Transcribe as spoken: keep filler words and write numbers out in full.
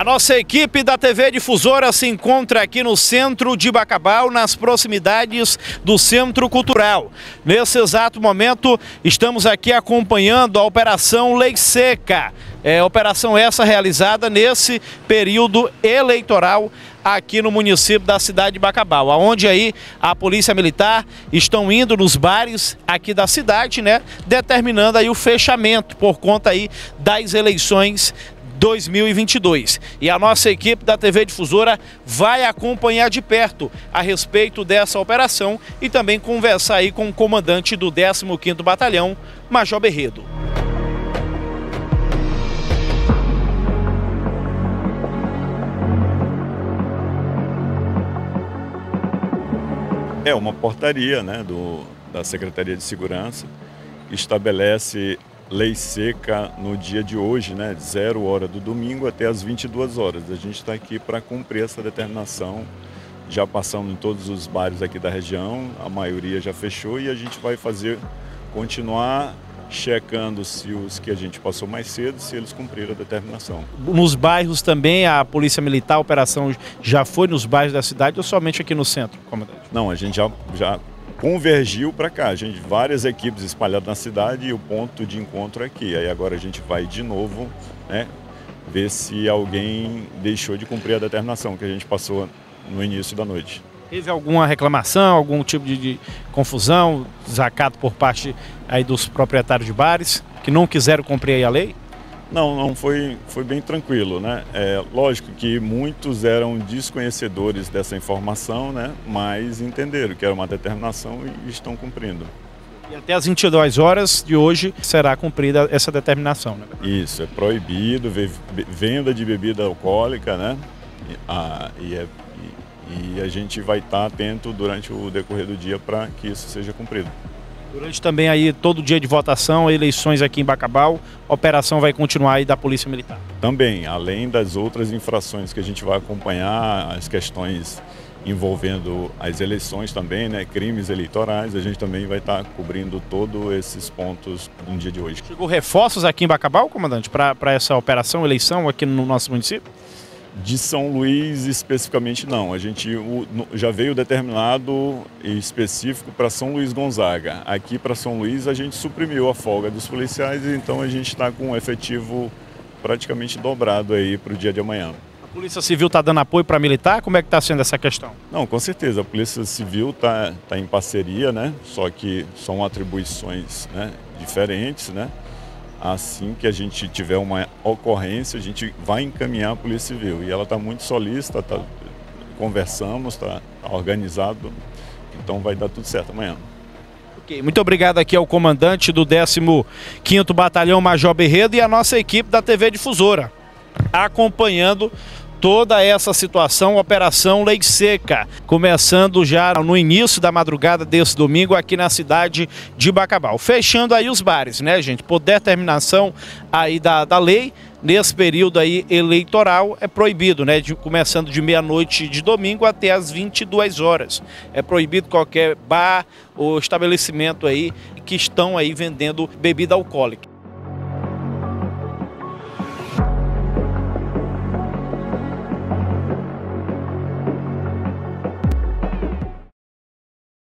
A nossa equipe da T V Difusora se encontra aqui no centro de Bacabal, nas proximidades do Centro Cultural. Nesse exato momento, estamos aqui acompanhando a Operação Lei Seca. É, operação essa realizada nesse período eleitoral aqui no município da cidade de Bacabal, onde aí a Polícia Militar estão indo nos bares aqui da cidade, né, determinando aí o fechamento por conta aí das eleições dois mil e vinte e dois. E a nossa equipe da T V Difusora vai acompanhar de perto a respeito dessa operação e também conversar aí com o comandante do décimo quinto Batalhão, Major Berredo. É uma portaria, né, do, da Secretaria de Segurança que estabelece lei seca no dia de hoje, né, de zero hora do domingo até as vinte e duas horas. A gente está aqui para cumprir essa determinação. Já passamos em todos os bares aqui da região, a maioria já fechou e a gente vai fazer, continuar checando se os que a gente passou mais cedo, se eles cumpriram a determinação. Nos bairros também a Polícia Militar, a operação já foi nos bairros da cidade ou somente aqui no centro, comandante? Não, a gente já, já convergiu para cá, a gente, várias equipes espalhadas na cidade e o ponto de encontro é aqui. Aí agora a gente vai de novo, né, ver se alguém deixou de cumprir a determinação que a gente passou no início da noite. Teve alguma reclamação, algum tipo de, de confusão, desacato por parte aí dos proprietários de bares que não quiseram cumprir aí a lei? Não, não, foi, foi bem tranquilo, né? É, lógico que muitos eram desconhecedores dessa informação, né? Mas entenderam que era uma determinação e estão cumprindo. E até as vinte e duas horas de hoje será cumprida essa determinação, né? Isso, é proibido venda de bebida alcoólica, né? E, a, e, é, e, e a gente vai estar atento durante o decorrer do dia para que isso seja cumprido. Durante também aí todo dia de votação, eleições aqui em Bacabal, a operação vai continuar aí da Polícia Militar? Também, além das outras infrações que a gente vai acompanhar, as questões envolvendo as eleições também, né, crimes eleitorais, a gente também vai estar cobrindo todos esses pontos no dia de hoje. Chegou reforços aqui em Bacabal, comandante, para essa operação, eleição aqui no nosso município? De São Luís especificamente não, a gente já veio determinado e específico para São Luís Gonzaga. Aqui para São Luís a gente suprimiu a folga dos policiais, então a gente está com um efetivo praticamente dobrado aí para o dia de amanhã. A Polícia Civil está dando apoio para militar? Como é que está sendo essa questão? Não, com certeza, a Polícia Civil está tá em parceria, né? Só que são atribuições, né, diferentes, né? Assim que a gente tiver uma ocorrência, a gente vai encaminhar a Polícia Civil. E ela está muito solícita, tá, conversamos, está tá organizado, então vai dar tudo certo amanhã. Okay, muito obrigado aqui ao comandante do décimo quinto Batalhão, Major Berredo, e a nossa equipe da T V Difusora, acompanhando toda essa situação, Operação Lei Seca, começando já no início da madrugada desse domingo aqui na cidade de Bacabal. Fechando aí os bares, né, gente? Por determinação aí da, da lei, nesse período aí eleitoral é proibido, né? De, começando de meia-noite de domingo até as vinte e duas horas. É proibido qualquer bar ou estabelecimento aí que estão aí vendendo bebida alcoólica.